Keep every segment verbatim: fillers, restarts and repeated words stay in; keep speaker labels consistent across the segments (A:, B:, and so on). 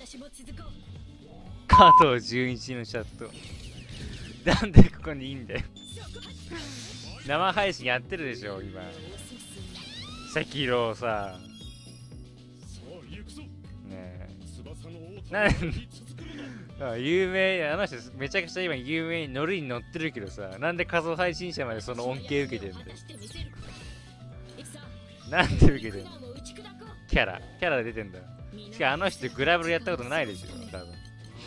A: 加藤純一のチャットなんでここにいいんだよ生配信やってるでしょ今赤狼さねえなんあ有名あの人めちゃくちゃ今有名に乗りに乗ってるけどさなんで仮想配信者までその恩恵受けてんだよなんで受けてんのキャラキャラ出てんだしかもあの人グラブルやったことないでしょ多分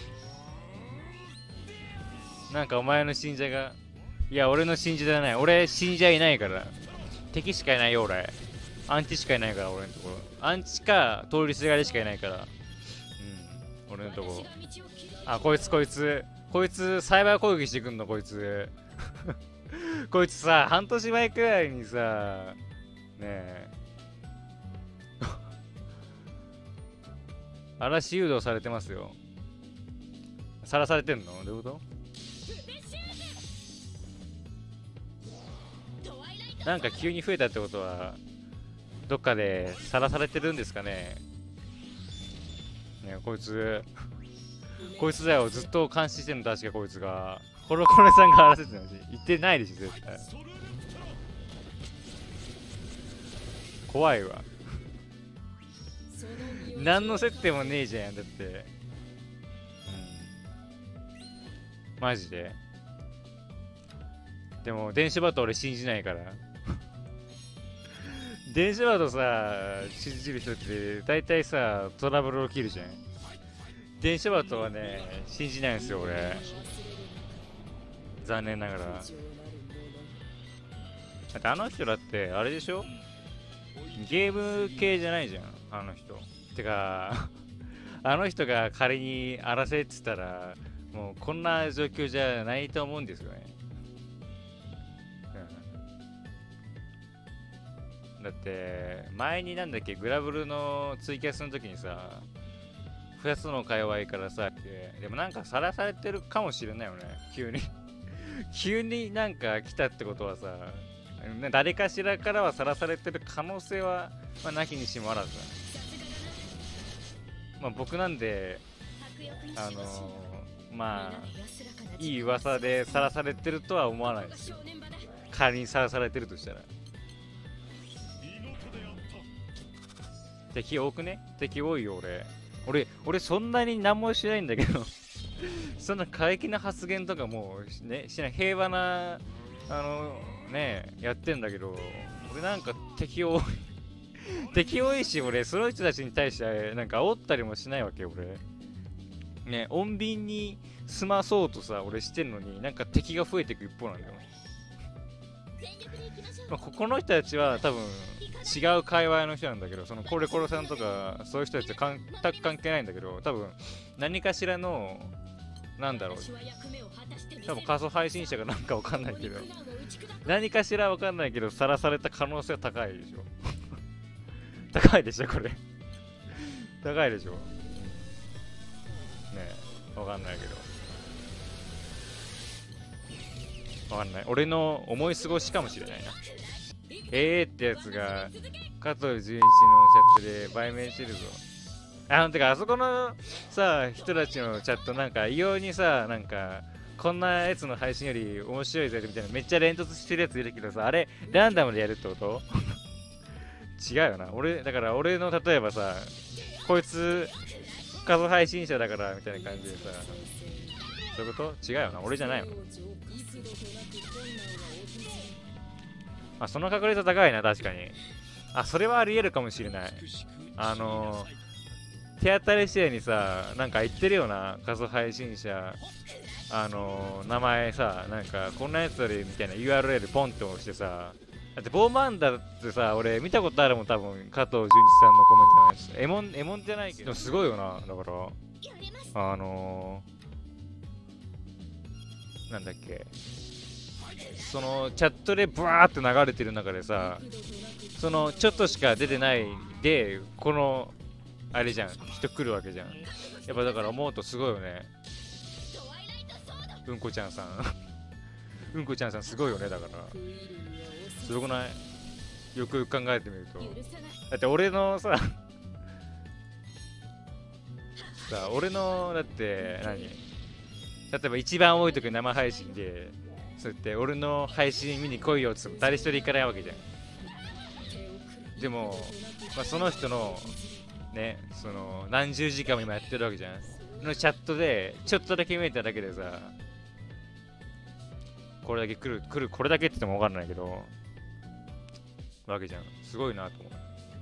A: なんかお前の信者がいや俺の信者じゃない俺信者いないから敵しかいないよ俺アンチしかいないから俺のところアンチか通りすがりしかいないからうん俺のとこあこいつこいつこいつサイバー攻撃してくんのこいつこいつさ半年前くらいにさねえ嵐誘導されてますよさらされてんのどういうことなんか急に増えたってことはどっかでさらされてるんですかねねこいつこいつだよずっと監視してるの確かこいつがコロコロさんが荒らせてないし言ってないでしょ絶対怖いわ何の接点もねえじゃんだってうんマジででも電子バト俺信じないから電子バトさ信じる人って大体さトラブル起きるじゃん電子バトはね信じないんですよ俺残念ながらだってあの人だってあれでしょゲーム系じゃないじゃんあの人てかあの人が仮に荒らせって言ったらもうこんな状況じゃないと思うんですよねだって前になんだっけグラブルのツイキャスの時にさふたつの界隈からさでもなんかさらされてるかもしれないよね急に急になんか来たってことはさ誰かしらからはさらされてる可能性は、まあ、なきにしもあらずだ、まあ、僕なんであのー、まあいい噂でさらされてるとは思わないですよ仮にさらされてるとしたら敵多くね敵多いよ俺俺俺そんなに何もしないんだけどそんな過激な発言とかもうねしない平和なあのねやってんだけど俺なんか敵多い敵多いし俺その人たちに対してなんか煽ったりもしないわけ俺ね穏便に済まそうとさ俺してんのになんか敵が増えていく一方なんだよ、まあ、ここの人たちは多分違う界隈の人なんだけどそのコレコロさんとかそういう人たちは全く関係ないんだけど多分何かしらのなんだろう多分仮想配信者がなんかわかんないけど何かしらわかんないけどさらされた可能性は高いでしょ高いでしょこれ高いでしょねえわかんないけどわかんない俺の思い過ごしかもしれないなえーってやつが加藤純一のチャットで売名してるぞあのてかあそこのさ人たちのチャットなんか異様にさなんかこんなやつの配信より面白いぜみたいなめっちゃ連突してるやついるけどさあれランダムでやるってこと違うよな俺だから俺の例えばさこいつ画像配信者だからみたいな感じでさそういうこと違うよな俺じゃないのあその確率高いな確かにあそれはありえるかもしれないあのー、手当たり次第にさなんか言ってるような画像配信者あのー、名前さなんかこんなやつよりみたいな ユーアールエル ポンって押してさだってボーマンダってさ俺見たことあるもん多分加藤純一さんのコメントのやつエモンエモンじゃないけどでもすごいよなだからあのー、なんだっけそのチャットでブワーって流れてる中でさそのちょっとしか出てないでこのあれじゃん人来るわけじゃんやっぱだから思うとすごいよねうんこちゃんさんうんこちゃんさんすごいよねだからすごくないよくよく考えてみるとだって俺のささ、俺のだって何、例えば一番多い時生配信でそうやって俺の配信見に来いよっつっても誰一人行かないわけじゃん。でも、まあ、その人のね、その何十時間も今やってるわけじゃんのチャットでちょっとだけ見えただけでさ、これだけ来る来るこれだけって言っても分かんないけどわけじゃん。すごいなと思う。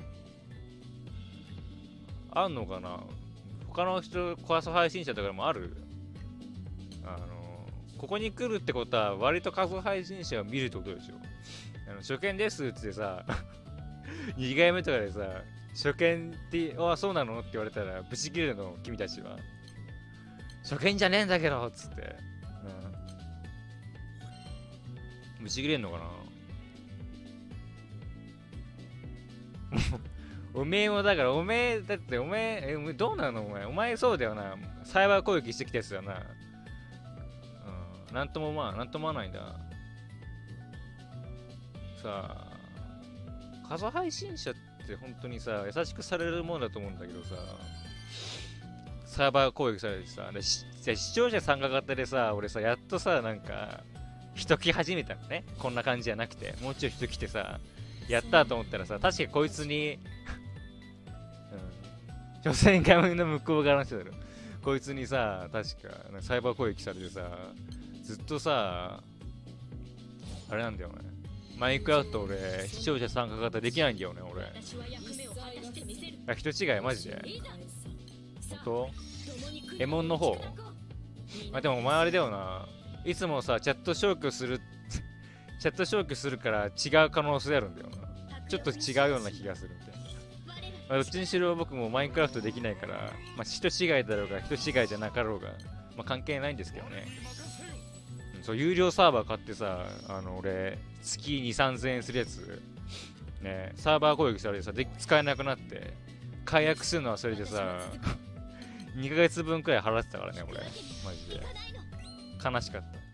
A: あんのかな他の人、コアソ配信者とかでもある。あのここに来るってことは割と仮想配信者を見るってことでしょ。あの初見ですってさにかいめとかでさ、初見ってあそうなのって言われたらブチ切れるの君たちは。初見じゃねえんだけどっつって、うん、ブチ切れんのかなおめえもだからおめえだっておめええどうなのお前お前そうだよな、サイバー攻撃してきたやつだよな。うん、なんともまあなんとも思わないんだ。さあ仮想配信者って本当にさ優しくされるもんだと思うんだけどさ、サーバー攻撃されてさ、でし視聴者参加型でさ、俺さやっとさなんか人来始めたのね。こんな感じじゃなくてもうちょい人来てさやったと思ったらさ、確かこいつに所詮画面の向こう側の人だろ。こいつにさ、確かサイバー攻撃されてさ、ずっとさ、あれなんだよね。マインクラフト俺、視聴者参加型できないんだよね、俺。あ、人違い、マジで。本当？エモンの方？あ、でもお前あれだよな。いつもさ、チャット消去する、チャット消去するから違う可能性あるんだよな。ちょっと違うような気がするみたいな。まあ、どっちにしろ僕もマインクラフトできないから、まあ、人違いだろうが人違いじゃなかろうが、まあ、関係ないんですけどね、うん、そう有料サーバー買ってさ、あの俺月に、さんぜんえんするやつね、サーバー攻撃されてさで使えなくなって解約するのはそれでさにかげつぶんくらい払ってたからね俺、マジで悲しかった。